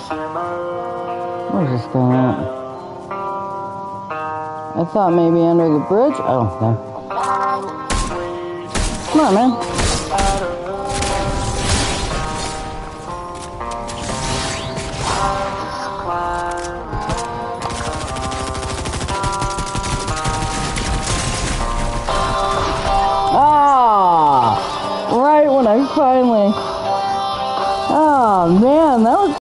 Where's this guy at? I thought maybe under the bridge. Oh, there. Come on, man. Ah! Right when I finally... Oh, man, that was